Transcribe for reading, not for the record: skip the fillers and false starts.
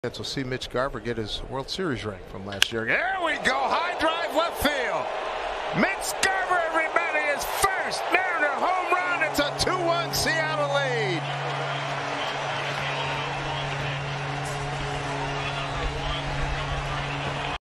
We'll see Mitch Garver get his World Series ring from last year. There we go. High drive.